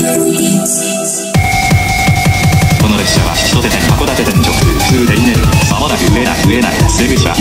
この列車は千歳線函館線直通普通でいねる。まもなく上内出口は